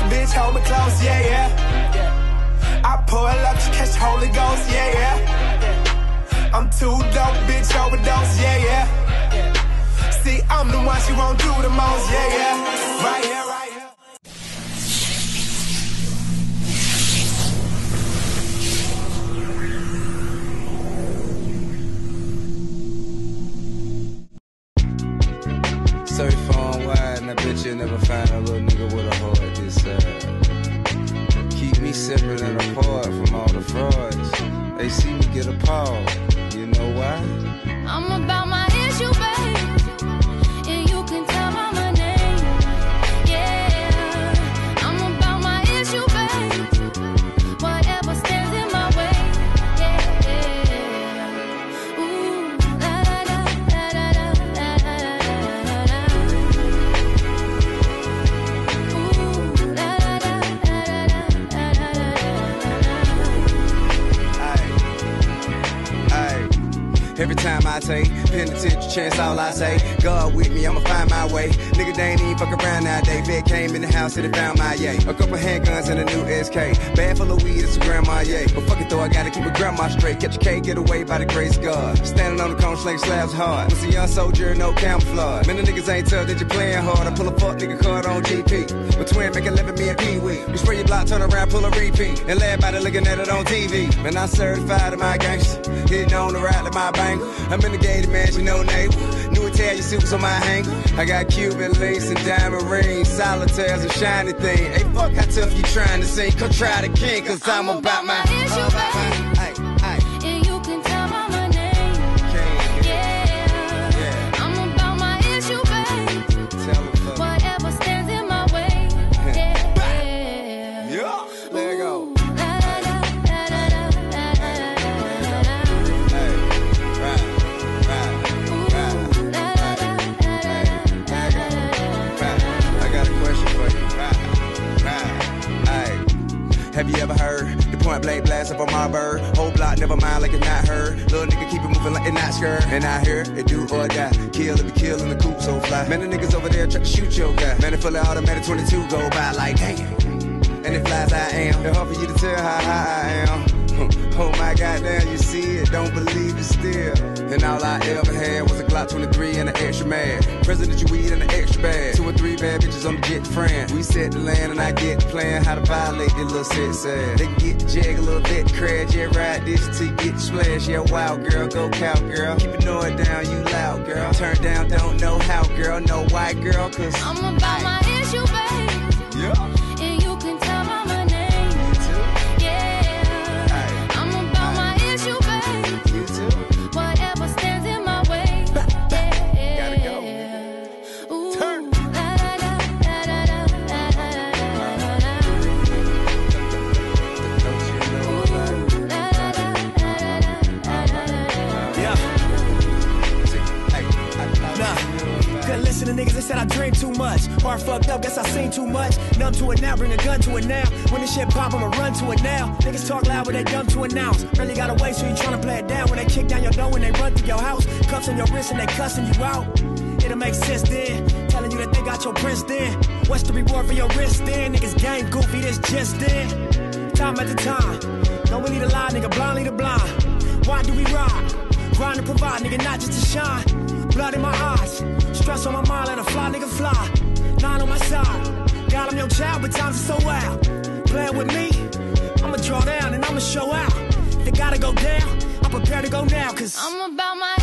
your bitch, hold me close, yeah, yeah. I pull up, she catch the Holy Ghost, yeah, yeah. I'm too dope, bitch, overdose, yeah, yeah. See, I'm the one she won't do the most, yeah, yeah. Right here, right here. Search far and wide, and I bet you'll never find a little nigga with a heart this side. Keep me separate and apart from all the frauds. They see me get appalled. You know why? I'm about my issue, babe. And you can tell by my name. Yeah, I'm about my issue, babe. Whatever stands in my way. Yeah. Ooh, la la la la la la la la la. Ooh, la la la la la la la. Every time I take penitentiary chance, all I say, God with me, I'ma find my way. Nigga, they ain't even fuck around nowadays. Vet came in the house and they found my yay. A couple handguns and a new SK. Bag full of weed, it's a grandma yay. But fuck it though, I gotta keep a grandma straight. Catch a K, get away by the grace of God. Standing on the corner, sling slabs hard. Was a young soldier, no camouflage. Man, the niggas ain't tell that you playing hard. I pull a fuck nigga card on GP. Between make 11, me and Pee-wee. You spray your block, turn around, pull a repeat. And lay everybody looking at it on TV. Man, I certified in my gangster. Hitting on the ride like my bank. I'm in the gated mansion, no neighbor. New Italian suits on my hanger. I got Cuban links and diamond rings, solitaires and shiny thing. Hey, fuck how tough you trying to sing. Come try the king, cause I'm about my issue, babe. And you can tell by my name. Yeah, I'm about my issue, babe. Whatever stands in my way. Yeah, let go. Have you ever heard the point blank blast of a my bird? Whole block never mind like it's not heard. Little nigga keep it moving like it's not scared. And I hear it do or die. Kill if you kill in the coop so fly. Man, the niggas over there try to shoot your guy. Man, it fully automatic 22 go by like damn. And it flies I am. It's hard for you to tell how high I am. Oh my goddamn, you see it, don't believe it still. And all I ever had was a Glock 23 and an extra mag. Presidential weed and an extra bag. 2 or 3 bad bitches on the jet friend. We set the land and I get the plan how to violate this little set sad. They can get the jag, a little bit crash. Yeah, ride this till you get the splash. Yeah, wild girl, go cow girl. Keep it noise down, you loud girl. Turn down, don't know how girl. No white girl, cause I'm about my issue, babe. Yeah. And you can tell by my name. You too. Yeah, I'm about my issue, babe. You too. Whatever stands in my way. Gotta go. Ooh, Turn. la la la la la la la la. Don't you know about it? Ooh, la la la la la la la. Yeah. Nah. Couldn't listen to niggas that said I drink too much. Heart fucked up, guess I seen too much. Numb to it now, bring a gun to it now. When this shit pop, I'ma run to it now. Niggas talk loud, but they dumb to announce. Really gotta wait, so you tryna play it down. When they kick down your door, when they run through your house. Cuffs on your wrist and they cussing you out. It'll make sense then. Telling you that they got your prince then. What's the reward for your wrist then? Niggas game goofy, this just then. Time after time. Don't believe the lie, nigga, blindly the blind. Why do we ride? Grind to provide, nigga, not just to shine. Blood in my eyes, stress on my mind, let a fly, nigga, fly. 9 on my side, God, I'm your child, but times are so wild. Playing with me, I'ma draw down and I'ma show out. They gotta go down, I'm prepared to go now, cause I'm about my